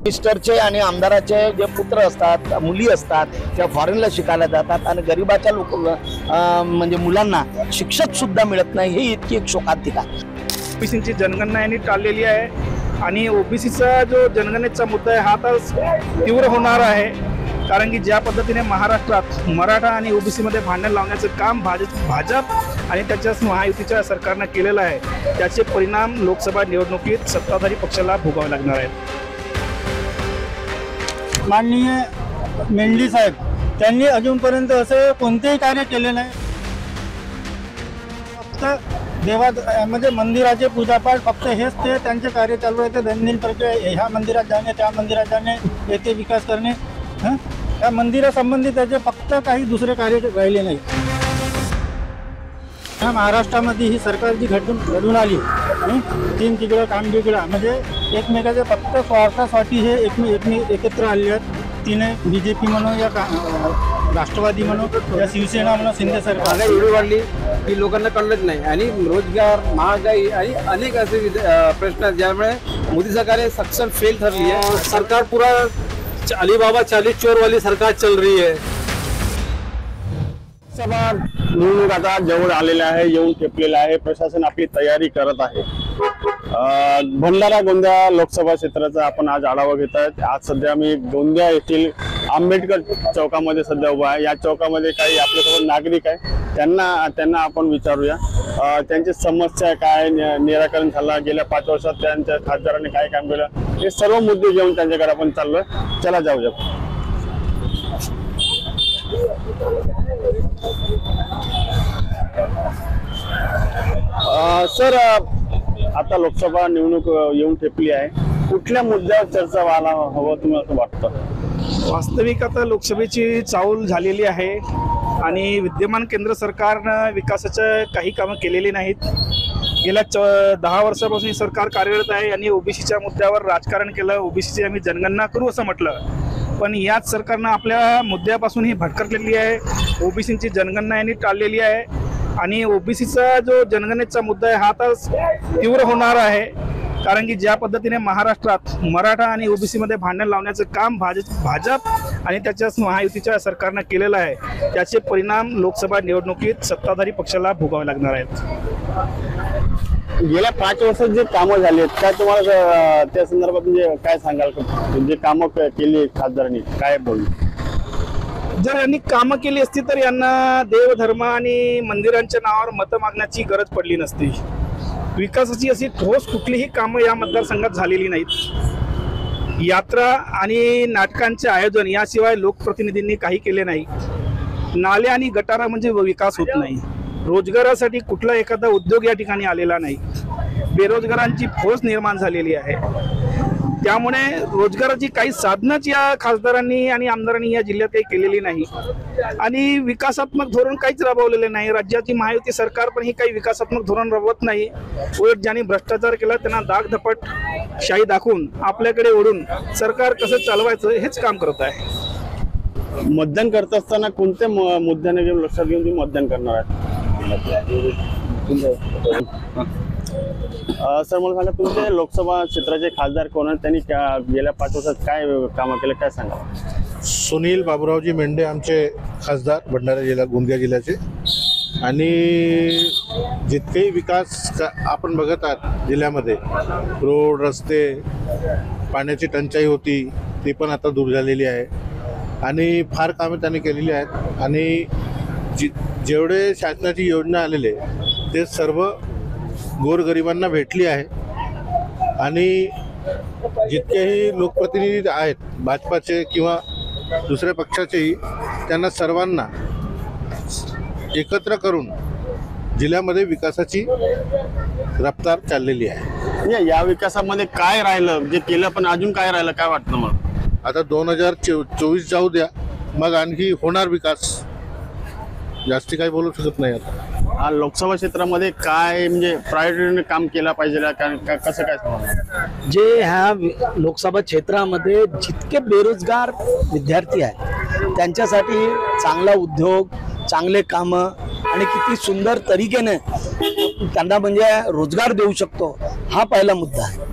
मिनिस्टरचे आणि आमदाराचे जे पुत्र असतात, मुली असतात, त्या फॉरेनला शिकायला जातात आणि गरिबाच्या म्हणजे मुलांना शिक्षक सुद्धा मिळत नाही, ही इतकी एक शोकांतिका. ओबीसीची जनगणना यांनी टाळलेली आहे आणि ओबीसीचा जो जनगणनेचा मुद्दा आहे हा तर तीव्र होणार आहे. कारण की ज्या पद्धतीने महाराष्ट्रात मराठा आणि ओबीसीमध्ये भांडण लावण्याचं काम भाजप आणि त्याच्याच महायुतीच्या सरकारनं केलेलं आहे, त्याचे परिणाम लोकसभा निवडणुकीत सत्ताधारी पक्षाला भोगावे लागणार आहेत. माननीय मेंढी साहेब त्यांनी अजूनपर्यंत असं कोणतेही कार्य केले नाही. फक्त म्हणजे मंदिराचे पूजापाठ फक्त हेच ते त्यांचे कार्य चालू आहे. ते दैनंदिन प्रक्रिया ह्या मंदिरात जाणे, त्या मंदिरात जाणे, येथे विकास करणे, त्या मंदिरासंबंधी त्याचे फक्त काही दुसरे कार्य राहिले नाही. ह्या महाराष्ट्रामध्ये ही सरकार जी घडून आली, तीन तिकडं काम बिगडा, म्हणजे एकमेकाचे फक्त स्वार्थासाठी हे एकत्र आले आहेत. तिने BJP म्हणून या राष्ट्रवादी म्हणून या शिवसेना म्हणून शिंदे सरकार एवढी वाढली की लोकांना कळलंच नाही आणि रोजगार, महागाई आणि अनेक असे प्रश्न आहेत ज्यामुळे मोदी सरकार सक्षम फेल ठरली है. सरकार पूरा अलीबाबा 40 चोर वाली सरकार चल रही है. लोकसभा निवडणूक आता जवळ आलेला आहे, येऊन ठेपलेला आहे. प्रशासन आपली तयारी करत आहे. भंडारा गोंदिया लोकसभा क्षेत्राचा आपण आज आढावा घेत आहोत. आज सध्या मी गोंदिया येथील आंबेडकर चौकामध्ये सध्या उभा आहे. या चौकामध्ये काही आपल्यासोबत नागरिक आहे, त्यांना आपण विचारूया त्यांची समस्या काय, निराकरण झाला, गेल्या 5 वर्षात त्यांच्या खासदारांनी काय काम केलं, हे सर्व मुद्दे घेऊन त्यांच्याकडे आपण चाललोय. चला जाऊया. सर, आता लोकसभा निवडणूक येऊन ठेपली आहे. कुठल्या मुद्द्यावर चर्चा व्हायला हवं तुम्हाला असं वाटतं? वास्तविक आता लोकसभेची चाऊल झालेली आहे आणि विद्यमान केंद्र सरकारनं विकासाचं काही कामं केलेली नाहीत. गेल्या 10 वर्षापासून ही सरकार कार्यरत आहे आणि ओबीसीच्या मुद्द्यावर राजकारण केलं. ओबीसीची आम्ही जनगणना करू असं म्हटलं, पण याच सरकारनं आपल्या मुद्द्यापासून ही भटकटलेली आहे. ओबीसीची जनगणना यांनी टाळलेली आहे आणि ओबीसीचा जो जनगणनेचा मुद्दा आहे हा तर तीव्र होणार आहे. कारण की ज्या पद्धतीने महाराष्ट्रात मराठा आणि ओबीसीमध्ये भांडण लावण्याचं काम भाजप आणि त्याच्याच महायुतीच्या सरकारनं केलेलं आहे, त्याचे परिणाम लोकसभा निवडणुकीत सत्ताधारी पक्षाला भोगावे लागणार आहेत. गेल्या 5 वर्षात जे कामं झाली आहेत, काय तुम्हाला त्या संदर्भात म्हणजे काय सांगाल? जे कामं केली खासदारांनी, काय बोलू? जर यांनी कामं केली असती तर यांना देवधर्म आणि मंदिरांच्या नावावर मतं मागण्याची गरज पडली नसती. विकासाची अशी ठोस कुठलीही कामं या मतदारसंघात झालेली नाहीत. यात्रा आणि नाटकांचे आयोजन याशिवाय लोकप्रतिनिधींनी काही केले नाही. नाले आणि गटारा म्हणजे विकास होत नाही. रोजगारासाठी कुठला एखादा उद्योग या ठिकाणी आलेला नाही. बेरोजगारांची फौज निर्माण झालेली आहे. त्यामुळे रोजगाराची काही साधनच या खासदारांनी आणि आमदारांनी या जिल्ह्यात काही केलेली नाही आणि विकासात्मक धोरण काहीच राबवलेले नाही. राज्याची महायुती सरकार पण ही काही विकासात्मक धोरण राबवत नाही. उलट ज्यांनी भ्रष्टाचार केला त्यांना दागधपट शाही दाखवून आपल्याकडे ओढून सरकार कसं चालवायचं हेच काम करत आहे. मतदान करत असताना कोणत्या मुद्द्याने घेऊन लक्षात घेऊन तुम्ही मतदान करणार आहे? सर, मला सांगा, तुमच्या लोकसभा क्षेत्राचे खासदार कोण आहेत? त्यांनी गेल्या 5 वर्षात काय कामं केले, काय सांगा? सुनील बाबूरावजी मेंढे आमचे खासदार भंडारा जिल्हा गोंदिया जिल्ह्याचे. आणि जितकेही विकास आपण बघत आहात जिल्ह्यामध्ये, रोड, रस्ते, पाण्याची टंचाई होती ती पण आता दूर झालेली आहे आणि फार कामे त्यांनी केलेली आहेत. आणि जेवढे शासनाची योजना आलेले ते सर्व गोरगरिबांना भेटली आहे. आणि जितकेही लोकप्रतिनिधी आहेत भाजपाचे किंवा दुसऱ्या पक्षाचेही, त्यांना सर्वांना एकत्र करून जिल्ह्यामध्ये विकासाची रफ्तार चाललेली आहे. या विकासामध्ये काय राहिलं, जे केलं पण अजून काय राहिलं, काय वाटतं मला? आता 2024 जाऊ द्या, मग आणखी होणार विकास. जास्ती काही बोलू शकत नाही. आता लोकसभा क्षेत्रामध्ये काय म्हणजे प्रायोरिटीने काम केलं पाहिजे, कसं काय? जे ह्या लोकसभा क्षेत्रामध्ये जितके बेरोजगार विद्यार्थी आहेत त्यांच्यासाठी चांगला उद्योग, चांगले कामं आणि किती सुंदर तरीकेने त्यांना म्हणजे रोजगार देऊ शकतो, हा पहिला मुद्दा आहे.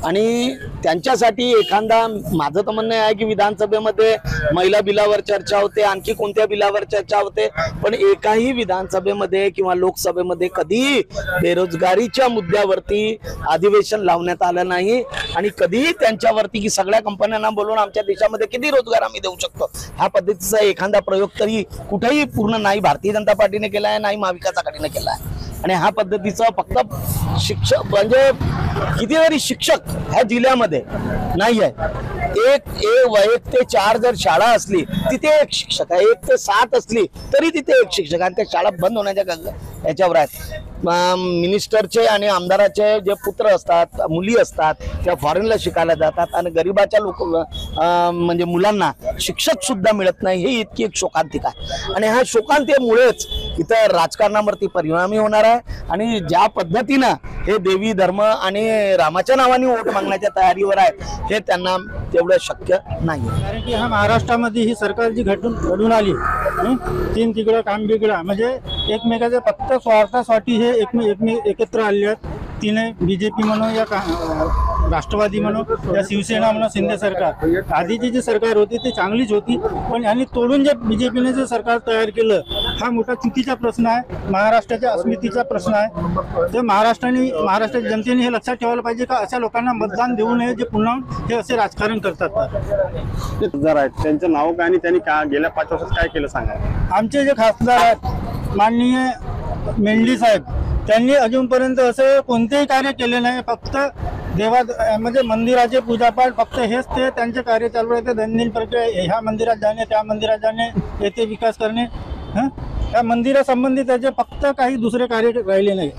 आणि त्यांच्यासाठी एखादा, माझं तर म्हणणं आहे की विधानसभेमध्ये महिला बिलावर चर्चा होते, आणखी कोणत्या बिलावर चर्चा होते, पण एकाही विधानसभेमध्ये किंवा लोकसभेमध्ये कधीही बेरोजगारीच्या मुद्द्यावरती अधिवेशन लावण्यात आलं नाही आणि कधीही त्यांच्यावरती की सगळ्या कंपन्यांना बोलून आमच्या देशामध्ये किती रोजगार आम्ही देऊ शकतो ह्या पद्धतीचा एखादा प्रयोग तरी कुठेही पूर्ण नाही भारतीय जनता पार्टीने केला आहे, नाही महाविकास आघाडीने केला आहे. आणि ह्या पद्धतीचं फक्त शिक्षक म्हणजे कितीतरी शिक्षक ह्या जिल्ह्यामध्ये नाही आहे. एक 1 ते 4 जर शाळा असली तिथे एक शिक्षक आहे, 1 ते 7 असली तरी तिथे एक शिक्षक, आणि त्या शाळा बंद होण्याच्या याच्यावर आहेत. मिनिस्टरचे आणि आमदाराचे जे पुत्र असतात, मुली असतात, त्या फॉरेनला शिकायला जातात आणि गरिबाच्या म्हणजे मुलांना शिक्षक सुद्धा मिळत नाही, ही इतकी एक शोकांतिका आहे. आणि ह्या शोकांतिकेमुळेच इथं राजकारणावरती परिणामी होणार आहे. आणि ज्या पद्धतीनं हे देवी धर्म आणि रामाच्या नावाने वोट मागण्याच्या तयारीवर आहेत, हे त्यांना तेवढं शक्य नाही. कारण की हा महाराष्ट्रामध्ये ही सरकार जी घडून आली, तीन तिकडं काम बिगडा, म्हणजे एकमेकाच्या फक्त स्वार्थासाठी हे एकत्र आले आहेत. तिने बीजेपी म्हणून या राष्ट्रवादी म्हणून या शिवसेना म्हणून शिंदे सरकार, आधीची जी सरकार होती ती चांगलीच होती, पण यांनी तोडून जे बीजेपीने जे सरकार तयार केलं हा मोठा चुकीचा प्रश्न आहे, महाराष्ट्राच्या अस्मितेचा प्रश्न आहे. ते महाराष्ट्राच्या जनतेने हे लक्षात ठेवायला पाहिजे का अशा लोकांना मतदान देऊ नये जे पुन्हा हे असे राजकारण करतात. खासदार आहेत त्यांचं नाव काय आणि त्यांनी गेल्या 5 वर्षात काय केलं सांगा. आमचे जे खासदार आहेत माननीय मेंढे साहेब, त्यांनी अजूनपर्यंत असं कोणतेही कार्य केले नाही. फक्त म्हणजे मंदिराचे पूजापाठ फक्त हेच ते त्यांचे कार्य चालू राहते. दैनंदिन प्रक्रिया, ह्या मंदिरात जाणे, त्या मंदिरात जाणे, येथे विकास करणे, त्या मंदिरासंबंधी त्याचे फक्त काही दुसरे कार्य राहिले नाही.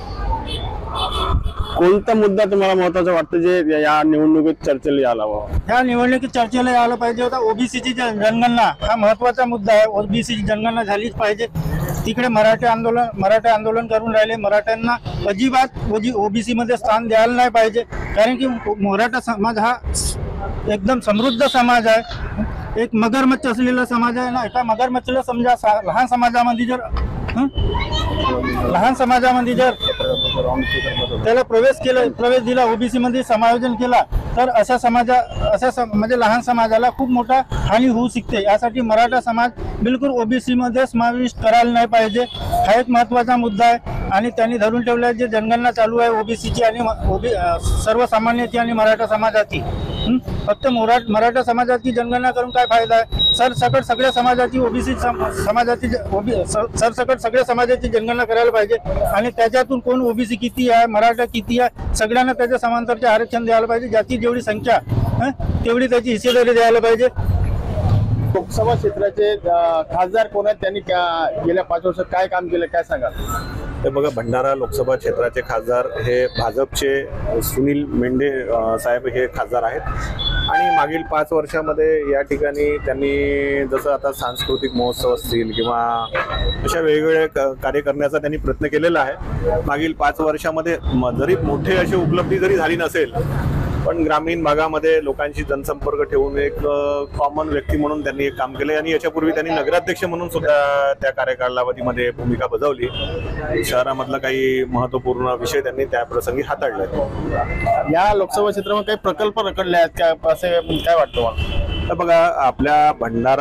कोणता मुद्दा तुम्हाला महत्वाचा वाटतं जे या निवडणुकीत चर्चेला यायला हवा? ह्या निवडणुकीत चर्चेला यायला पाहिजे होता ओबीसीची जनगणना, हा महत्वाचा मुद्दा आहे. ओबीसीची जनगणना झालीच पाहिजे. तिकडे मराठा आंदोलन करून राहिले. मराठ्यांना अजिबात ओबीसी मध्ये स्थान द्यायला नाही पाहिजे, कारण की मराठा समाज हा एकदम समृद्ध समाज आहे, एक मगरमच्छ असलेला समाज आहे ना. एका मगरमच्छला समजा लहान समाजामध्ये जर त्याला प्रवेश दिला, ओबीसी मध्ये समायोजन केला, तर म्हणजे लहान समाजाला खूप मोठा हानी होऊ शकते. यासाठी मराठा समाज बिलकुल ओबीसी मध्ये समाविष्ट करायला नाही पाहिजे, हा एक महत्वाचा मुद्दा आहे. आणि त्यांनी धरून ठेवला जे जनगणना चालू आहे ओबीसीची आणि सर्वसामान्याची आणि मराठा समाजाची, फक्त मराठा समाजाची जनगणना करून काय फायदा आहे? सरसकट सगळ्या समाजाची सरसकट सगळ्या समाजाची जनगणना करायला पाहिजे आणि त्याच्यातून कोण ओबीसी किती आहे, मराठा किती आहे, सगळ्यांना त्याच्या समांतरचे आरक्षण द्यायला पाहिजे. ज्याची जेवढी संख्या तेवढी त्याची हिस्सेदारी द्यायला पाहिजे. लोकसभा क्षेत्राचे खासदार कोण आहेत, त्यांनी गेल्या 5 वर्षात काय काम केलं काय सांगा? ते बघा, भंडारा लोकसभा क्षेत्राचे खासदार हे भाजपचे सुनील मेंढे साहेब हे खासदार आहेत आणि मागील 5 वर्षामध्ये या ठिकाणी त्यांनी जसं आता सांस्कृतिक महोत्सव असतील किंवा अशा वेगवेगळे कार्य करण्याचा त्यांनी प्रयत्न केलेला आहे. मागील 5 वर्षामध्ये जरी मोठे अशी उपलब्धी जरी झाली नसेल, पण ग्रामीण भागामध्ये लोकांशी जनसंपर्क ठेवून एक कॉमन व्यक्ती म्हणून त्यांनी एक काम केले आणि याच्यापूर्वी त्यांनी नगराध्यक्ष म्हणून सुद्धा त्या कार्यकालावधीमध्ये भूमिका बजावली. शहरामधला काही महत्त्वपूर्ण विषय त्यांनी त्या प्रसंगी हाताळले. या लोकसभा क्षेत्रामध्ये काही प्रकल्प रखडले आहेत का, असे काय वाटतं मला? तर बघा, आपल्या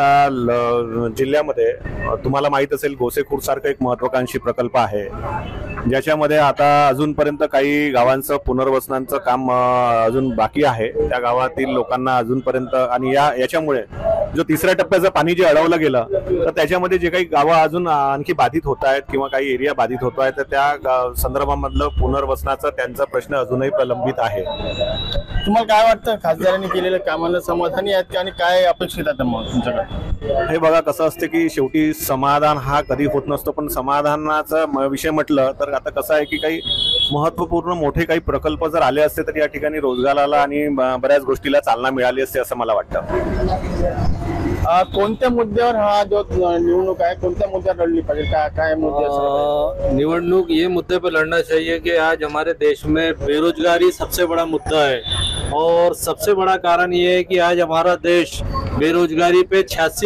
भंडारा जिल्ह्यामध्ये तुम्हाला माहीत असेल गोसेखूर सारखं एक महत्वाकांक्षी प्रकल्प आहे, ज्याच्यामध्ये आता अजूनपर्यंत काही गावांचं पुनर्वसनाचं काम अजून बाकी आहे. त्या गावातील लोकांना अजूनपर्यंत आणि याच्यामुळे जो 3ऱ्या टप्प्याचं पाणी जे अडवलं गेलं, तर त्याच्यामध्ये जे काही गावं अजून आणखी बाधित होत आहेत किंवा काही एरिया बाधित होत आहेत, तर त्या संदर्भामधलं पुनर्वसनाचा त्यांचा प्रश्न अजूनही प्रलंबित आहे. तुम्हाला काय वाटतं, खासदारांनी केलेल्या कामाला समाधानी आहेत का आणि काय अपेक्षित आहे मग तुमच्याकडे? हे बघा, कसं असते की शेवटी समाधान हा कधी होत नसतो, पण समाधानाचा विषय म्हटलं तर आता कसं आहे की काही महत्त्वपूर्ण मोठे काही प्रकल्प जर आले असते तर या ठिकाणी रोजगाराला आणि बऱ्याच गोष्टीला चालना मिळाली असते असं मला वाटतं. कोणत्या मुद्द्यावर हा जो निवडणूक आहे, कोणत्या मुद्द्यावर लढली पाहिजे, काय मुद्दे? निवडणूक ये मुद्दे पर लड़ना चाहिए कि आज हमारे देश में बेरोजगारी सबसे बड़ा मुद्दा है और सबसे बड़ा कारण ये है कि आज हमारा देश बेरोजगारी पे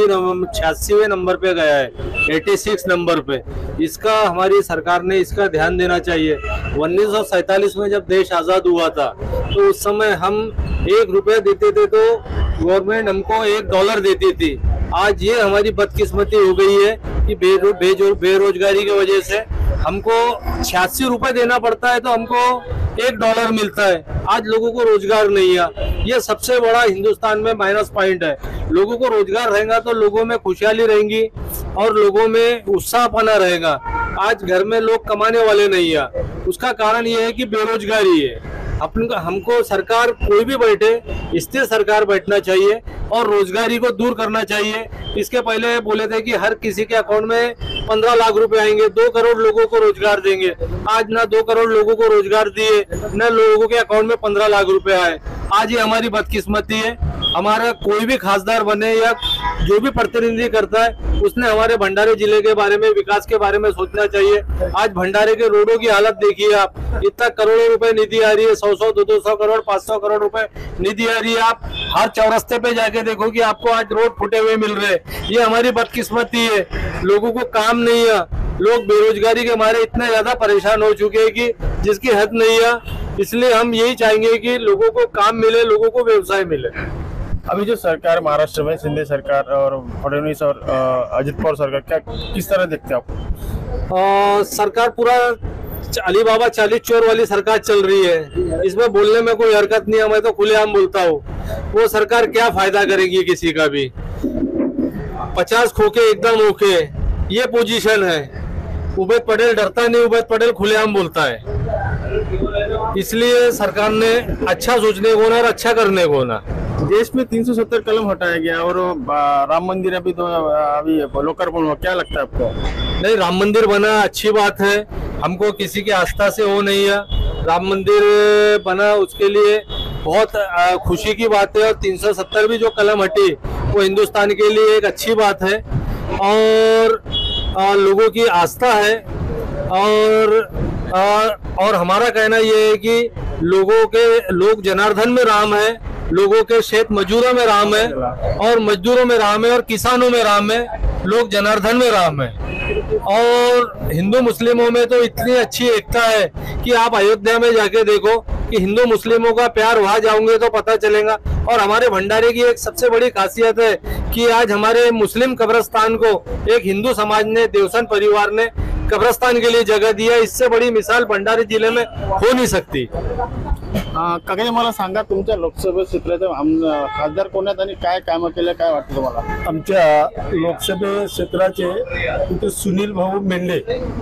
86वें नंबर पे गया है, 86 नंबर पे. इसका हमारी सरकार ने इसका ध्यान देना चाहिए. 1947 में जब देश आज़ाद हुआ था तो उस समय हम 1 रुपया देते थे तो गवर्नमेंट हमको $1 देती थी। आज ये हमारी बदकिस्मती हो गई है कि बेरोजगारी की वजह से हमको 86 रुपए देना पड़ता है तो हमको $1 मिलता है। आज लोगों को रोजगार नहीं है, ये सबसे बड़ा हिंदुस्तान में माइनस पॉइंट है। लोगों को रोजगार रहेगा तो लोगों में खुशहाली रहेंगी और लोगों में उत्साहपना रहेगा। आज घर में लोग कमाने वाले नहीं है, उसका कारण ये है कि बेरोजगारी है। हमको सरकार कोई भी बैठे, स्थिर सरकार बैठना चाहिए और रोजगारी को दूर करना चाहिए। इसके पहले बोले थे कि हर किसी के अकाउंट में 15 लाख रुपए आएंगे, 2 करोड़ लोगों को रोजगार देंगे। आज ना 2 करोड़ लोगों को रोजगार दिए, न लोगों के अकाउंट में 15 लाख रुपए आए। आज ये हमारी बदकिस्मती है। हमारा कोई भी खासदार बने या जो भी प्रतिनिधि करता है उसने हमारे भंडारे जिले के बारे में, विकास के बारे में सोचना चाहिए। आज भंडारे के रोडों की हालत देखिए आप, इतना करोड़ों रुपए निधि आ रही है, 100 200 करोड़ 500 करोड़ रुपए निधि आ रही है। आप हर चौरस्ते पे जाके देखो कि आपको आज रोड फुटे हुए मिल रहे हैं। ये हमारी बदकिस्मती है, लोगों को काम नहीं है। लोग बेरोजगारी के मारे इतने ज्यादा परेशान हो चुके हैं कि जिसकी हद नहीं है। इसलिए हम यही चाहेंगे कि लोगों को काम मिले, लोगों को व्यवसाय मिले। अभी जो सरकार महाराष्ट्र में शिंदे सरकार और फडणवीस और अजित पवार सरकार, क्या किस तरह देखते हैं आप? सरकार पूरा अलीबाबा 40 चोर वाली सरकार चल रही है। इसमें बोलने में कोई हरकत नहीं है, मैं तो खुलेआम बोलता हूँ। वो सरकार क्या फायदा करेगी किसी का भी? 50 खोके एकदम ओके, ये पोजीशन है। उबैद पटेल डरता नहीं, उबैद पटेल खुलेआम बोलता है। इसलिए सरकार ने अच्छा सोचने को ना और अच्छा करने को ना। देश में 370 कलम हटाया गया और राम मंदिर अभी लोकार्पण हुआ, क्या लगता है आपको? नहीं, राम मंदिर बना अच्छी बात है, हमको किसी की आस्था से वो नहीं है। राम मंदिर बना उसके लिए बहुत खुशी की बात है और 370 भी जो कलम हटी वो हिंदुस्तान के लिए एक अच्छी बात है और लोगों की आस्था है। और हमारा कहना ये है कि लोग जनार्दन में राम है, लोगों के खेत मजदूरों में राम है और मजदूरों में राम है और किसानों में राम है, लोग जनार्दन में राम है। और हिंदू मुस्लिमों में तो इतनी अच्छी एकता है कि आप अयोध्या में जाके देखो कि हिंदू मुस्लिमों का प्यार, वहां जाओगे तो पता चलेगा। और हमारे भंडारे की एक सबसे बड़ी खासियत है कि आज हमारे मुस्लिम कब्रिस्तान को एक हिंदू समाज ने, देवसन परिवार ने कब्रिस्तान के लिए जगह दिया। इससे बड़ी मिसाल भंडारे जिले में हो नहीं सकती। काका, मला सांगा, तुमच्या लोकसभा क्षेत्राचे खासदार कोण आहेत आणि काय कामं केले, काय वाटतं तुम्हाला? आमच्या लोकसभा क्षेत्राचे तिथे सुनील भाऊ मेंढे,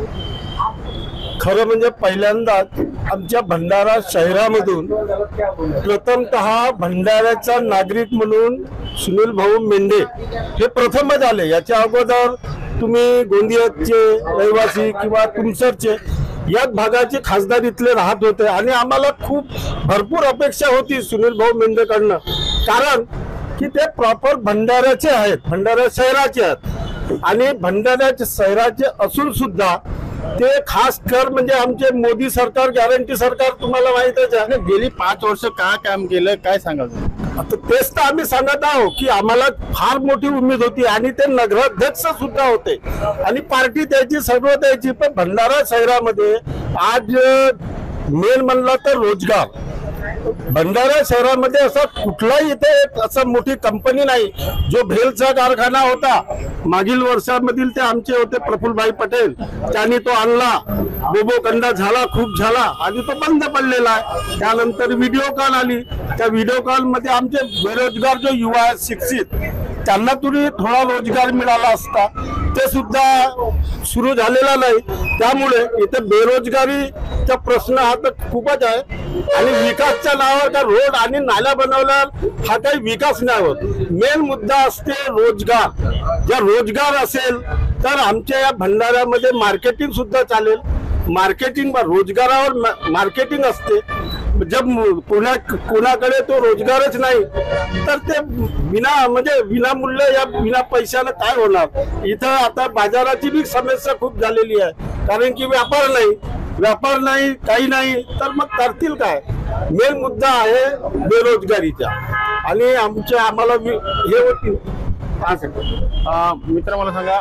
खरं म्हणजे पहिल्यांदाच आमच्या भंडारा शहरामधून प्रथमतः भंडाऱ्याचा नागरिक म्हणून सुनील भाऊ मेंढे हे प्रथमच आले। याच्या अगोदर तुम्ही गोंदियाचे रहिवासी किंवा तुमसरचे याच भागाचे खासदार इथले राहत होते आणि आम्हाला खूप भरपूर अपेक्षा होती सुनील भाऊ मेंढेकडनं, कारण की ते प्रॉपर भंडाऱ्याचे आहेत, भंडारा शहराचे आहेत आणि भंडाऱ्याचे शहराचे असून सुद्धा ते खास कर म्हणजे आमचे मोदी सरकार, गॅरंटी सरकार तुम्हाला माहितच आहे। गेली 5 वर्ष काय काम केलं, काय सांगाल? आता तेच तर आम्ही सांगत आहोत की आम्हाला फार मोठी उमेद होती आणि ते नगराध्यक्ष सुद्धा होते आणि पार्टी त्याची सर्व त्याची। पण भंडारा शहरामध्ये आज मेन म्हणला तर रोजगार, भंडारा शहरामध्ये असा कुठलाही इथे असं मोठी कंपनी नाही। जो भेलचा कारखाना होता मागील वर्षामधील ते आमचे होते प्रफुल्लभाई पटेल, त्यांनी तो आणला, बोबोकंडा झाला, खूप झाला आणि तो बंद पडलेला आहे। त्यानंतर व्हिडिओ कॉल आली, त्या व्हिडिओ कॉल मध्ये आमचे बेरोजगार जो युवा आहेत, शिक्षित, त्यांना थोडा रोजगार मिळाला असता, ते सुद्धा सुरू झालेला नाही। त्यामुळे इथे बेरोजगारीचा प्रश्न हा तर खूपच आहे आणि विकासच्या नावावर का रोड आणि नाल्या बनवल्या हा काही विकास नाही होत। मेन मुद्दा असते रोजगार। जर रोजगार असेल तर आमच्या या भंडाऱ्यामध्ये मार्केटिंग सुद्धा चालेल। मार्केटिंग, रोजगारावर मार्केटिंग असते। जब कोणाकडे तो रोजगारच नाही तर ते विनामूल्य या बिना पैशाला काय होणार? इथं आता बाजाराची भी समस्या खूप झालेली आहे, कारण की व्यापार नाही काही नाही, तर मग करतील काय? मेन मुद्दा आहे बेरोजगारीचा आणि आम्हाला हे होती मित्र मला सांगा,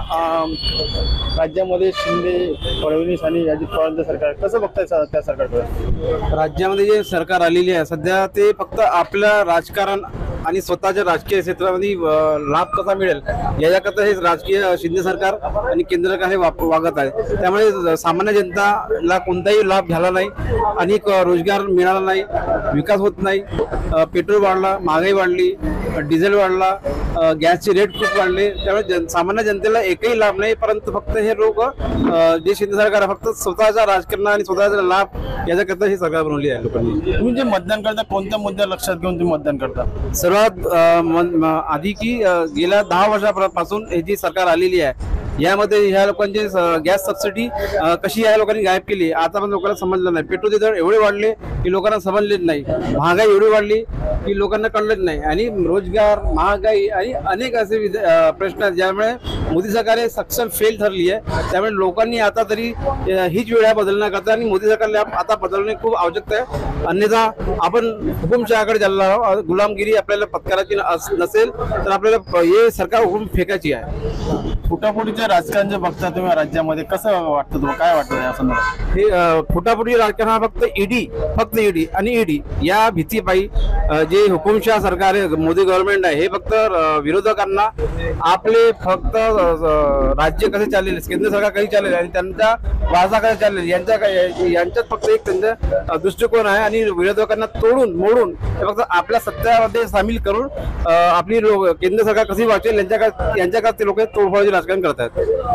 राज्यामध्ये शिंदे, फडणवीस आणि अजित पवारांचं सरकार कसं बघताय त्या सरकारकडे? राज्यामध्ये जे सरकार आलेली आहे सध्या ते फक्त आपलं राजकारण आणि स्वतःच्या राजकीय क्षेत्रामध्ये लाभ कसा मिळेल याच्याकरता हे राजकीय शिंदे सरकार आणि केंद्र सरकार हे वागत आहे. त्यामुळे सामान्य जनताला कोणताही लाभ झाला नाही, अनेक रोजगार मिळाला नाही, विकास होत नाही. पेट्रोल वाढला, महागाई वाढली, डिझेल वाढला, गॅसचे रेट खूप वाढले. त्यामुळे सामान्य जनतेला एकही लाभ नाही. परंतु फक्त हे लोक जे शिंदे सरकार फक्त स्वतःचा राजकारण आणि स्वतःचा लाभ याच्याकरता ही सरकार बनवली आहे लोकांनी. तुम्ही जे मतदान करता कोणत्या मुद्द्या लक्षात घेऊन तुम्ही मतदान करता? सर्वात आधी की गेल्या 10 वर्षापासून ही जी सरकार आलेली आहे यामध्ये ह्या लोकांची गॅस सबसिडी कशी या लोकांनी गायब केली आता पण लोकांना समजलं नाही. पेट्रोलचे दर एवढे वाढले की लोकांना समजलेच नाही. महागाई एवढी वाढली की लोकांना कळलेच नाही. आणि रोजगार, महागाई आणि अनेक असे प्रश्न आहेत ज्यामुळे मोदी सरकार हे सक्षम फेल ठरली आहे. त्यामुळे लोकांनी आता तरी हीच वेळ बदलण्याकरता आणि मोदी सरकारला आता बदलणे खूप आवश्यक आहे. अन्यथा आपण हुकुमशहाकडे चालला, गुलामगिरी आपल्याला पत्करायची नसेल तर आपल्याला हे सरकार हुकूम फेकायची आहे. फुटाफुटीचं राजकारण जे बघता तुम्ही राज्यामध्ये कसं वाटतं तुम्हाला, काय वाटतं या संदर्भात? हे फुटाफुटी राजकारण हा फक्त ईडी आणि ईडी या भीतीपायी जे हुकुमशाह सरकार आहे, मोदी गव्हर्नमेंट आहे, हे फक्त विरोधकांना आपले फक्त राज्य कसे चाललेले, केंद्र सरकार कसे चाललेले आणि त्यांचा वारसा कसा चाललेला यांच्यात फक्त एक त्यांचा दृष्टिकोन आहे. आणि विरोधकांना तोडून मोडून फक्त आपल्या सत्तेमध्ये सामील करून आपली केंद्र सरकार कशी वाचेल यांच्याकडे ते लोक तोडफोडीचे राजकारण करतात.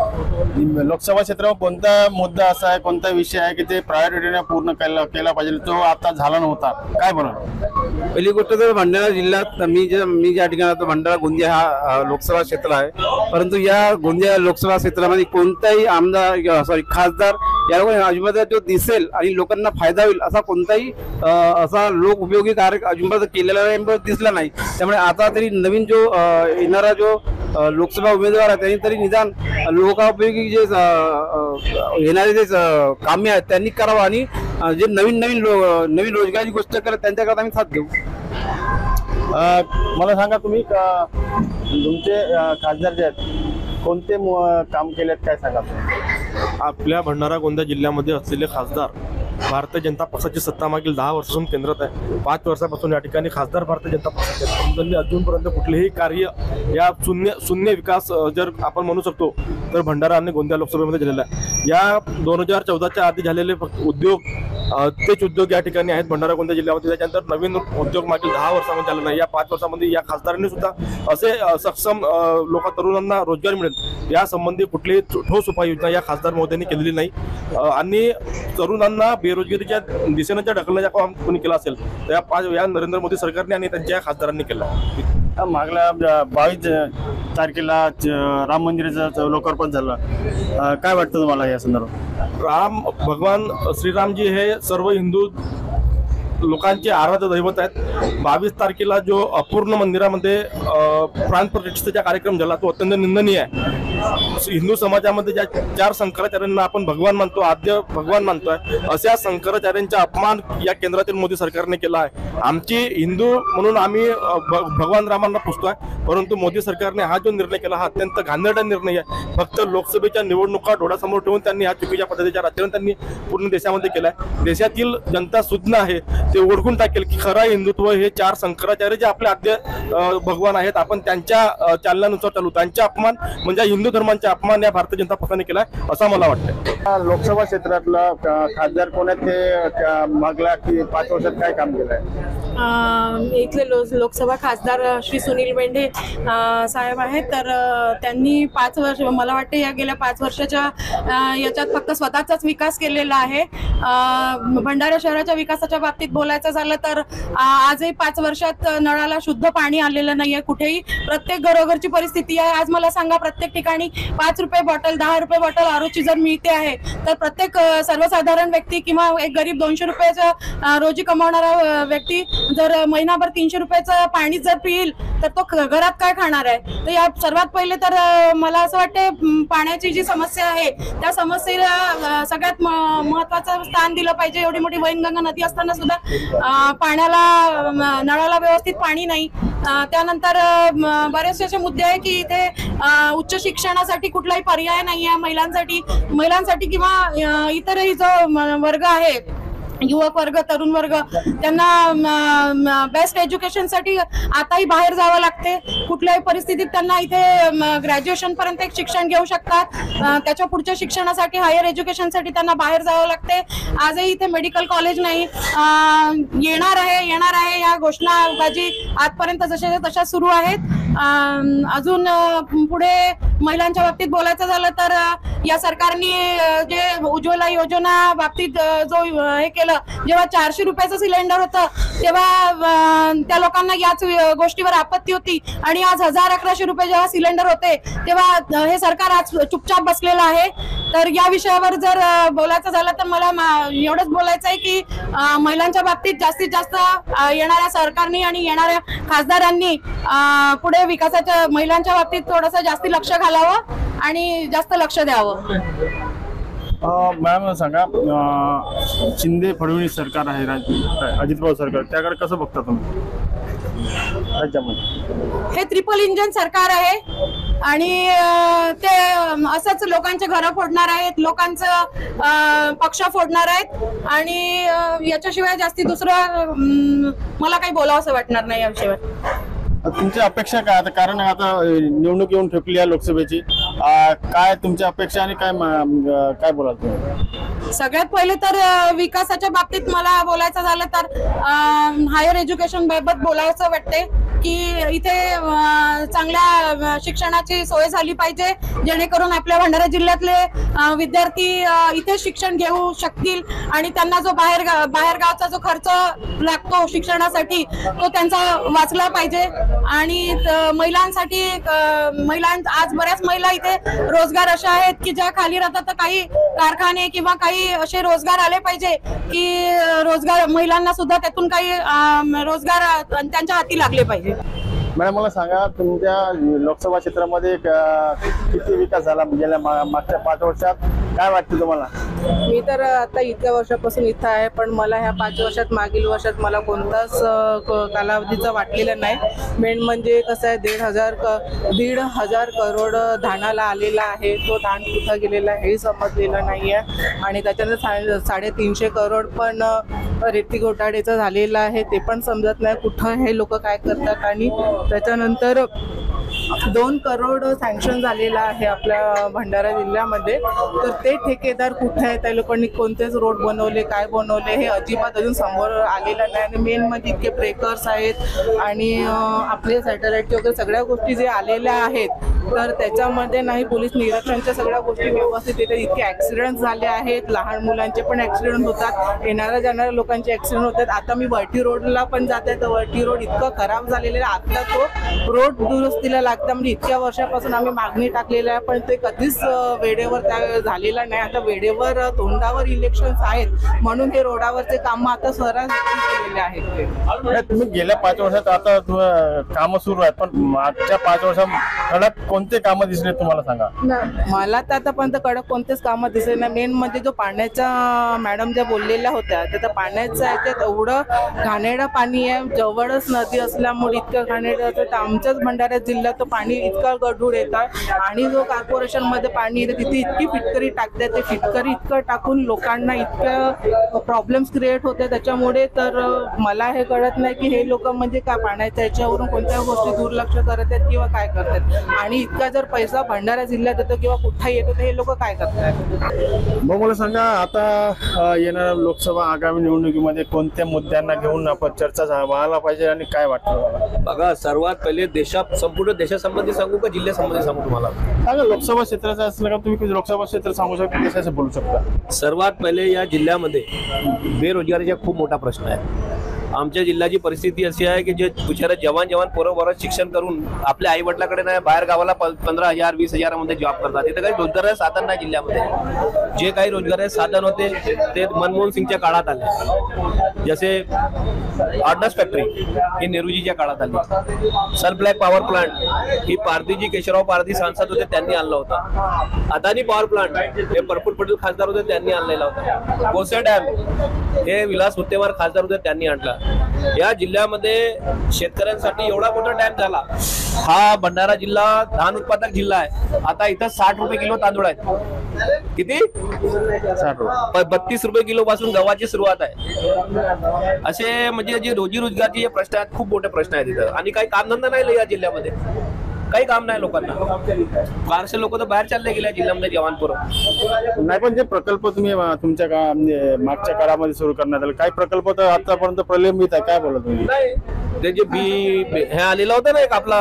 लोकसभा क्षेत्रावर कोणता मुद्दा असा आहे, कोणता विषय आहे की ते प्रायोरिटीने पूर्ण केला पाहिजे, तो आता झाला नव्हता, काय बनवलं? पहिली गोष्ट तर भंडारा जिल्ह्यात मी ज्या ठिकाणी राहतो भंडारा गोंदिया हा लोकसभा क्षेत्र आहे. परंतु या गोंदिया लोकसभा क्षेत्रामध्ये कोणताही खासदार या अजिबात जो दिसेल आणि लोकांना फायदा होईल असा कोणताही असा लोक उपयोगी कार्य अजिबात केलेला दिसला नाही. त्यामुळे आता तरी नवीन जो येणारा जो लोकसभा उमेदवार आहे त्यांनी तरी निदान लोकोपयोगी जे येणारे जे कामे आहेत त्यांनी करावं आणि जे नवीन रोजगाराची गोष्ट करत त्यांच्याकरता आम्ही साथ देऊ. मला सांगा तुम्ही तुमचे खासदार जे आहेत कोणते काम केलेत, काय सांगा? आपल्या भंडारा गोंदिया जिल्ह्यामध्ये असलेले खासदार भारतीय जनता पक्षाची सत्ता मागील 10 वर्षापासून केंद्रात आहे. 5 वर्षापासून या ठिकाणी खासदार भारतीय जनता पक्षाचे आहेत. त्यांनी अजूनपर्यंत कुठलेही कार्य या शून्य विकास जर आपण म्हणू शकतो तर भंडारा आणि गोंदिया लोकसभेमध्ये झालेला आहे. या 2014च्या आधी झालेले उद्योग तेच उद्योग या ठिकाणी आहेत भंडारा गोंदिया जिल्ह्यामध्ये. त्याच्यानंतर नवीन उद्योग मागील 10 वर्षामध्ये झाला नाही. या 5 वर्षामध्ये या खासदारांनी सुद्धा असे सक्षम तरुणांना रोजगार मिळेल यासंबंधी कुठलीही ठोस उपाययोजना या खासदार महोदयांनी केलेली नाही. आणि तरुणांना बेरोजगारीच्या दिशेने जर ढकलण्याचं काम कोणी केलं असेल तर या नरेंद्र मोदी सरकारने आणि त्यांच्या खासदारांनी केलं. मागल्या 22 तारखेला राम मंदिराचं लोकार्पण झालं, काय वाटतं तुम्हाला या संदर्भात? भगवान श्रीरामजी हे सर्व हिंदू लोकांचे आराध्य दैवत आहेत. 22 तारखेला जो अपूर्ण मंदिरामध्ये प्राण प्रतिष्ठेचा कार्यक्रम झाला तो अत्यंत निंदनीय आहे. हिंदू समाजामध्ये ज्या 4 शंकराचार्यांना आपण भगवान मानतो, आद्य भगवान मानतोय, अशा शंकराचार्यांचा अपमान या केंद्रातील मोदी सरकारने केला आहे. आमची हिंदू म्हणून आम्ही भगवान रामांना पुजतोय, परंतु मोदी सरकारने हा जो निर्णय केला हा अत्यंत घाणेरडा निर्णय आहे. फक्त लोकसभेच्या निवडणुका डोळ्यासमोर ठेवून त्यांनी हा चुकीच्या पद्धतीच्या राजकारण त्यांनी पूर्ण देशामध्ये केलाय. देशातील जनता सुज्ञ आहे, ते ओळखून टाकेल की खरा हिंदुत्व हे 4 शंकराचार्य जे आपले आद्य भगवान आहेत आपण त्यांच्या चालण्यानुसार चालू. त्यांचा अपमान म्हणजे हिंदू धर्मांचा अपमान या भारतीय जनता पक्षाने केलाय असं मला वाटतं. लोकसभा क्षेत्रातला खासदार कोण आहेत ते मागल्या की 5 वर्षात काय काम केलंय? इथले लोकसभा खासदार श्री सुनील मेंढे साहेब आहेत. तर त्यांनी 5 वर्ष मला वाटते या गेल्या 5 वर्षाच्या याच्यात फक्त स्वतःचाच विकास केलेला आहे. भंडारा शहराच्या विकासाच्या बाबतीत बोलायचं झालं तर आजही 5 वर्षात नळाला शुद्ध पाणी आलेलं नाहीये कुठेही. प्रत्येक घरोघरची परिस्थिती आहे. आज मला सांगा प्रत्येक ठिकाणी 5 रुपये बॉटल 10 रुपये बॉटल आरोची जर मिळते आहे तर प्रत्येक सर्वसाधारण व्यक्ती किंवा एक गरीब 200 रुपयाचा रोजी कमावणारा व्यक्ती जर महिनाभर 300 रुपयाचं पाणी जर पिईल तर तो घरात काय खाणार आहे? तर या सर्वात पहिले तर मला असं वाटते पाण्याची जी समस्या आहे त्या समस्येला सगळ्यात महत्वाचं स्थान दिलं पाहिजे. एवढी मोठी वैनगंगा नदी असताना सुद्धा पाण्याला नळाला व्यवस्थित पाणी नाही. त्यानंतर बरेचसे असे मुद्दे आहे की इथे उच्च शिक्षणासाठी कुठलाही पर्याय नाही आहे महिलांसाठी किंवा इतरही जो वर्ग आहे, युवक वर्ग, तरुण वर्ग, त्यांना बेस्ट एज्युकेशनसाठी आताही बाहेर जावं लागते. कुठल्याही परिस्थितीत त्यांना इथे ग्रॅज्युएशन पर्यंत एक शिक्षण घेऊ शकतात. त्याच्या पुढच्या शिक्षणासाठी, हायर एज्युकेशनसाठी त्यांना बाहेर जावं लागते. आजही इथे मेडिकल कॉलेज नाही. येणार आहे या घोषणाबाजी आजपर्यंत जशा तशा सुरू आहेत. अजून पुढे महिलांच्या बाबतीत बोलायचं झालं तर या सरकारने जे उज्ज्वला योजना बाबतीत जो हे केलं, जेव्हा 400 रुपयाचं सिलेंडर होतं तेव्हा त्या लोकांना याच गोष्टीवर आपत्ती होती आणि आज 1100 रुपये जेव्हा सिलेंडर होते तेव्हा हे सरकार आज चुपचाप बसलेलं आहे. तर या विषयावर जर बोलायचं झालं तर मला एवढंच बोलायचं आहे की महिलांच्या बाबतीत जास्तीत जास्त येणाऱ्या सरकारने आणि येणाऱ्या खासदारांनी पुढे विकासाच्या महिलांच्या बाबतीत थोडंसं जास्ती लक्ष घालावं आणि जास्त लक्ष द्यावं. मॅम सांगा, शिंदे फडणवीस सरकार आहे, अजित पवार सरकार, त्याकडे कसं बघता तुम्ही राज्यामध्ये? हे ट्रिपल इंजन सरकार आहे आणि ते असंच लोकांचे घरं फोडणार आहेत, लोकांचं पक्ष फोडणार आहेत आणि याच्याशिवाय जास्ती दुसरं मला काही बोलावं असं वाटणार नाही या विषयावर. तुमची अपेक्षा काय आता, कारण आता निवडणूक येऊन ठेपली आहे लोकसभेची, काय तुमच्या अपेक्षा आणि काय बोलाल तुम्ही? सगळ्यात पहिले तर विकासाच्या बाबतीत मला बोलायचं झालं तर हायर एज्युकेशन बाबत बोलायचं वाटते की इथे चांगल्या शिक्षणाची सोय झाली पाहिजे, जेणेकरून आपल्या भंडारा जिल्ह्यातले विद्यार्थी इथे शिक्षण घेऊ शकतील आणि त्यांना जो बाहेरगावचा जो खर्च लागतो शिक्षणासाठी तो त्यांचा वाचला पाहिजे. आणि महिलांसाठी आज बऱ्याच महिला इथे रोजगार अशा आहेत की ज्या खाली राहतात, तर काही कारखाने किंवा काही असे रोजगार आले पाहिजे की रोजगार महिलांना सुद्धा त्यातून काही रोजगार त्यांच्या हाती लागले पाहिजे. मॅडम मला सांगा, तुमच्या लोकसभा क्षेत्रामध्ये किती विकास झाला गेल्या मागच्या 5 वर्षात, काय वाटतं तुम्हाला? मी तर आता इतक्या वर्षापासून इथं आहे, पण मला ह्या 5 वर्षात मागील वर्षात मला कोणताच कालावधीचा वाटलेला नाही. मेन म्हणजे कसं आहे, 1,500 करोड धानाला आलेला आहे, तो धान कुठं गेलेला हे समजलेलं नाही आहे. आणि त्याच्यानंतर 350 करोड पण रेती घोटाळ्याचं झालेलं आहे, ते पण समजत नाही कुठं हे लोक काय करतात. आणि त्याच्यानंतर 2 करोड सँक्शन झालेला आहे आपल्या भंडारा जिल्ह्यामध्ये, तर ते ठेकेदार कुठे आहेत, त्या लोकांनी कोणतेच रोड बनवले, काय बनवले हे अजिबात अजून समोर आलेलं नाही. आणि मेन म्हणजे इतके ब्रेकर्स आहेत आणि आपले सॅटेलाईटचे वगैरे सगळ्या गोष्टी जे आलेल्या आहेत, तर त्याच्यामध्ये नाही पोलीस निरीक्षणच्या सगळ्या गोष्टी व्यवस्थित येतात. इतके ॲक्सिडेंट झाले आहेत, लहान मुलांचे पण ॲक्सिडेंट होतात, येणाऱ्या जाणाऱ्या लोकांचे ॲक्सिडेंट होतात. आता मी वळठी रोडला पण जाते, तर वळठी रोड इतकं खराब झालेलं आहे, आता तो रोड दुरुस्तीला लागतं. म्हणजे इतक्या वर्षापासून आम्ही मागणी टाकलेली आहे, पण ते कधीच वेळेवर त्या झालेला नाही. आता वेळेवर तोंडावर इलेक्शन्स आहेत म्हणून हे रोडावरचे काम आता सर्रास केलेले आहेत. तुम्ही गेल्या 5 वर्षात आता कामं सुरू आहेत, पण मागच्या 5 वर्षात कडक कोणते कामं दिसले तुम्हाला सांगा? मला तर आतापर्यंत कडक कोणतेच कामं दिसले नाही. मेन म्हणजे जो पाण्याच्या मॅडम ज्या बोललेल्या होत्या, त्या पाण्याचं याच्यात एवढं घाणेरडं पाणी आहे, जवळच नदी असल्यामुळे इतकं घाणेरडं तर आमच्याच भंडारा जिल्ह्यात तो पाणी इतकं गढूळ येतं. आणि जो कॉर्पोरेशन मध्ये पाणी येतं तिथे इतकी फिटकरी टाकतात, ते फिटकरी इतकं टाकून लोकांना इतकं प्रॉब्लेम्स क्रिएट होते त्याच्यामुळे. तर मला हे कळत नाही की हे लोक म्हणजे काय पाण्याच्या याच्यावरून कोणत्या गोष्टी दुर्लक्ष करत आहेत किंवा काय करतात. आणि इतका जर पैसा भंडारा जिल्ह्यात येतो किंवा कुठेही येतो तर हे लोक काय करतात? मग मला सांगा, आता येणाऱ्या लोकसभा आगामी निवडणुकीमध्ये कोणत्या मुद्द्यांना घेऊन आपण चर्चा व्हायला पाहिजे आणि काय वाटतं? बघा, सर्वात पहिले संपूर्ण देशासंबंधी सांगू का जिल्ह्यासंबंधी सांगू तुम्हाला? सांगा, लोकसभा क्षेत्राचं असलं का तुम्ही लोकसभा क्षेत्र सांगू शकता, देशाचं बोलू शकता? सर्वात पहिले या जिल्ह्यामध्ये बेरोजगारीचा खूप मोठा प्रश्न आहे. आमच्या जिल्ह्याची परिस्थिती अशी आहे की जे बिचारे जवान पोरं शिक्षण करून आपल्या आई वडिलाकडे नाही बाहेर गावाला 15,000 20,000 मध्ये जॉब करतात. तिथे काही रोजगाराचे साधन नाही जिल्ह्यामध्ये. जे काही रोजगाराचे साधन होते ते मनमोहन सिंगच्या काळात आले. जसे ऑर्डनन्स फॅक्टरी ही नेहरूजीच्या काळात आली. सन ब्लॅक पॉवर प्लांट ही पारदीजी केशवराव पारधी सांसद होते त्यांनी आणला होता. अदानी पॉवर प्लांट हे प्रफुल्ल पटेल खासदार होते त्यांनी आणलेला होता. कोसे डॅम हे विलास मुत्तेमवार खासदार होते त्यांनी आणला. या जिल्ह्यामध्ये शेतकऱ्यांसाठी एवढा मोठा डॅम झाला. हा भंडारा जिल्हा धान उत्पादक जिल्हा आहे. आता इथं 60 रुपये किलो तांदूळ आहेत. किती 32 रुपये किलो पासून गव्हाची सुरुवात आहे. असे म्हणजे जे रोजी रोजगारचे जे प्रश्न आहेत खूप मोठे प्रश्न आहेत इथं. आणि काही कामधंदा नाही या जिल्ह्यामध्ये. काही काम नाही लोकांना. फारसे लोक तर बाहेर चालले गेले जिल्ह्यामध्ये जवानपूर. नाही पण जे प्रकल्प तुम्ही तुमच्या मागच्या काळामध्ये सुरू करण्यात आले काही प्रकल्प तर आतापर्यंत प्रलंबित आहे काय बोला तुम्ही? नाही ते जे हे आलेलं होतं ना एक आपला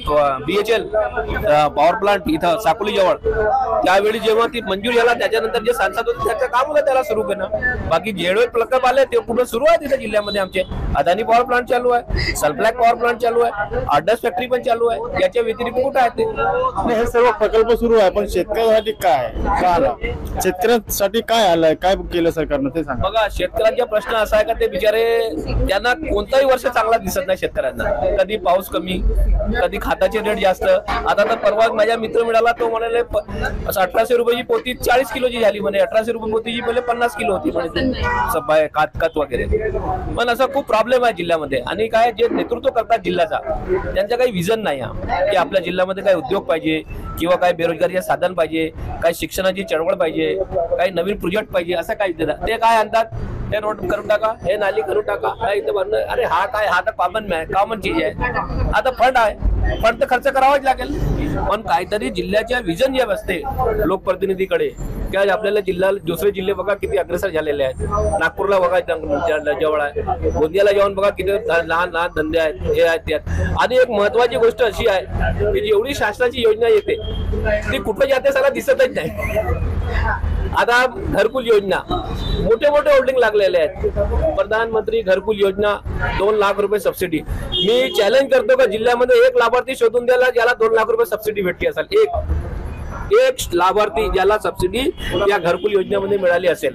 BHL पॉवर प्लांट इथं साकोली जवळ त्यावेळी जेव्हा ती मंजूर झाला त्याच्यानंतर जे सांसद होते त्याचं काम होतं त्याला सुरू करणं. बाकी जेवढे प्रकल्प आले ते पूर्ण सुरू आहे तिथे जिल्ह्यामध्ये. आमचे अदानी पॉवर प्लांट चालू आहे, सनब्लॅक पॉवर प्लांट चालू आहे, ऑर्डनन्स फॅक्टरी पण चालू आहे. याच्या व्यतिरिक्त कुठं आहे ते? हे सर्व प्रकल्प सुरू आहे पण शेतकऱ्यांसाठी काय आला? शेतकऱ्यांसाठी काय आलंय काय केलं सरकारनं ते सांगा. बघा शेतकऱ्यांचा प्रश्न असा आहे का ते बिचारे त्यांना कोणताही वर्ष चांगला दिसत नाही शेतकऱ्यांना. कधी पाऊस कमी, कधी खाताचे रेट जास्त. आता तर परवा माझ्या मित्र मिळाला तो म्हणाले 1800 रुपयाची पोती 40 किलोची झाली म्हणे. 1800 रुपये पोतीची पहिले 50 किलो होती म्हणे कात वगैरे. पण असा खूप प्रॉब्लेम आहे जिल्ह्यामध्ये. आणि काय जे नेतृत्व करतात जिल्ह्याचा त्यांचा काही विजन नाही की आपल्या जिल्ह्यामध्ये काही उद्योग पाहिजे किंवा काही बेरोजगारीचे साधन पाहिजे, काही शिक्षणाची चळवळ पाहिजे, काही नवीन प्रोजेक्ट पाहिजे. असं काही ते काय आणतात हे रोड करून टाका, हे नाली करून टाका, इथं बनणं. अरे हा काय हा तर कॉमन चीज आहे. आता फंड आहे, फंड तर खर्च करावाच लागेल. पण काहीतरी जिल्ह्याच्या विजन जे असते लोकप्रतिनिधीकडे की आज आपल्याला जिल्हा दुसरे जिल्हे बघा किती अग्रेसर झालेले आहेत. नागपूरला बघा जवळ आहे, गोंदियाला जाऊन बघा किती लहान लहान धंदे आहेत, हे आहेत ते आहेत. आणि एक महत्वाची गोष्ट अशी आहे की जेवढी शासनाची योजना येते ती कुठं जाते सगळं दिसतच नाही. आता घरकुल योजना मोठे मोठे होल्डिंग लागलेले आहेत. प्रधानमंत्री घरकुल योजना 2 लाख रुपये सबसिडी. मी चॅलेंज करतो का जिल्ह्यामध्ये एक लाभार्थी शोधून द्यायला ज्याला 2 लाख रुपये सबसिडी भेटली असेल. एक लाभार्थी ज्याला सबसिडी या घरकुल योजनेमध्ये मिळाली असेल.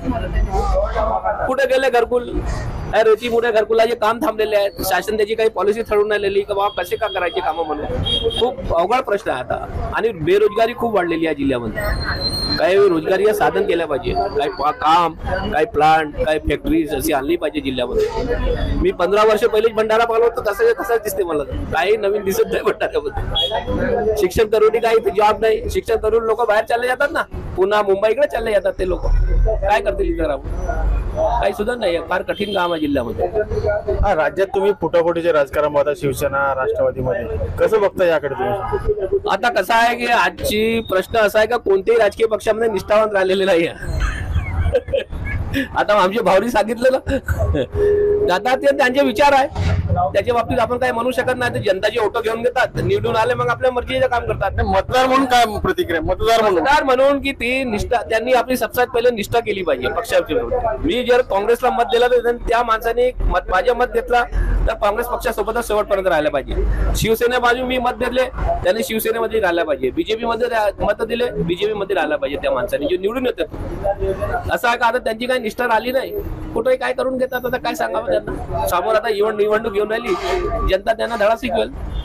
कुठे गेले घरकुल? रेती मोठ्या घरकुलाचे काम थांबलेले आहेत. शासन त्याची काही पॉलिसी ठरवून नाही आलेली की बाबा कसे का करायचे कामं म्हणून. खूप अवघड प्रश्न आहे आता. आणि बेरोजगारी खूप वाढलेली आहे जिल्ह्यामध्ये. काही रोजगारी साधन केल्या पाहिजे. काही काम, काही प्लांट, काही फॅक्टरीज अशी आणली पाहिजे जिल्ह्यामध्ये. मी 15 वर्ष पहिलेच भंडारा पाहिलो होतो तसंच दिसते मला. काही नवीन दिसत नाही भंडाऱ्यामध्ये. शिक्षण करून काही जॉब नाही. शिक्षण करून लोक बाहेर चालले जातात ना, पुन्हा मुंबईकडे चालले जातात. ते लोक काय करतील इतर? काही सुद्धा नाही. फार कठीण काम आहे जिल्ह्यामध्ये. राज्यात तुम्ही फुटाफुटीचे राजकारण बघता शिवसेना राष्ट्रवादीमध्ये कसं बघता याकडे तुम्ही? आता कसं आहे की आजची प्रश्न असा आहे का कोणत्याही राजकीय पक्षामध्ये निष्ठावान राहिलेले नाही आहे. आता आमचे भावरी सांगितलं ना, आता ते त्यांचे विचार आहे त्याच्या बाबतीत आपण काही म्हणू शकत नाही. ते जनताची ओटो घेऊन घेतात, निवडून आले मग आपल्या मर्जीचं काम करतात. मतदार म्हणून काय प्रतिक्रिया? मतदार म्हणून की ती निष्ठा त्यांनी आपली सगळ्यात पहिले निष्ठा केली पाहिजे पक्षाची. मी जर काँग्रेसला मत दिलं तर त्या माणसाने माझ्या मत घेतला तर काँग्रेस पक्षासोबतच शेवटपर्यंत राहायला पाहिजे. शिवसेने बाजू मी मत दिले त्यांनी शिवसेनेमध्ये राहायला पाहिजे. बीजेपी मध्ये मत दिले बीजेपी मध्ये राहायला पाहिजे त्या माणसाने जे निवडून येतात. असं आहे का आता त्यांची काही निष्ठा राहिली नाही. कुठेही काय करून घेतात. आता काय सांगावं त्यांना? समोर आता निवडणूक घेऊन राहिली, जनता त्यांना धडा शिकवेल.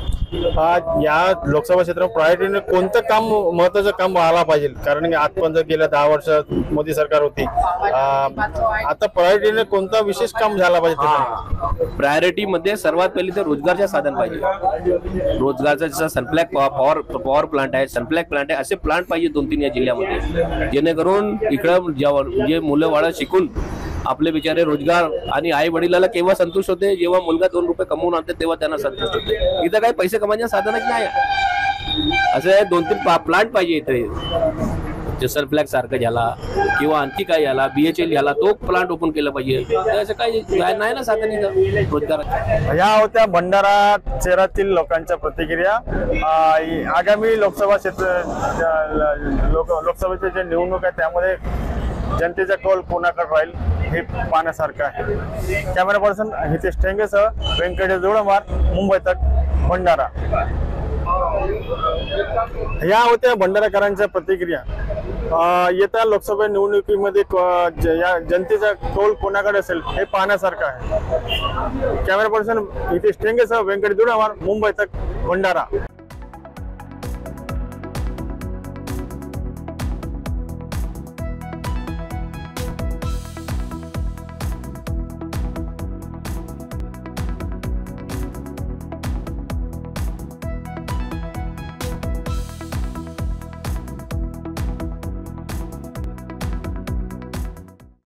या लोकसभा क्षेत्रात प्रायोरिटीने कोणतं काम महत्वाचं काम व्हायला पाहिजे? कारण की आजपर्यंत गेल्या 10 वर्षात मोदी सरकार होती. आता प्रायोरिटीने कोणतं विशेष काम झाला पाहिजे? प्रायोरिटी मध्ये सर्वात पहिले तर रोजगारचे साधन पाहिजे. रोजगारचा जसा सनब्लॅक पॉवर प्लांट आहे, सनब्लॅक प्लांट आहे, असे प्लांट पाहिजे 2-3 या जिल्ह्यामध्ये. जेणेकरून इकडं जे मुलं वाळा शिकून आपले बिचारे रोजगार आणि आई वडिलाला केव्हा संतुष्ट होते जेव्हा मुलगा 2 रुपये कमवून आणते तेव्हा त्यांना संतुष्ट होते. इथं काही पैसे कमावण्याचं साधनच नाही. असं 2-3 प्लांट पाहिजे इथे. सनफ्लॅग सारखं झाला किंवा आणखी काय झाला, BHL झाला, तो प्लांट ओपन केलं पाहिजे. असं काही नाही ना साधन इथं रोजगाराचं. या होत्या भंडारा शहरातील लोकांच्या प्रतिक्रिया. आगामी लोकसभेचे जे निवडणूक आहे त्यामध्ये जनतेचा कौल कोणाकडे राहील हे पाहण्यासारखं आहे. कॅमेरा पर्सन हितेश टेंगेसह व्यंकटेश जोडमार, मुंबई तक, भंडारा. या होत्या भंडाराकरांच्या प्रतिक्रिया. येत्या लोकसभा निवडणुकीमध्ये या जनतेचा कौल कोणाकडे असेल हे पाहण्यासारखं आहे. कॅमेरा पर्सन हितेश टेंगेसह व्यंकटेश जोडमार, मुंबई तक, भंडारा.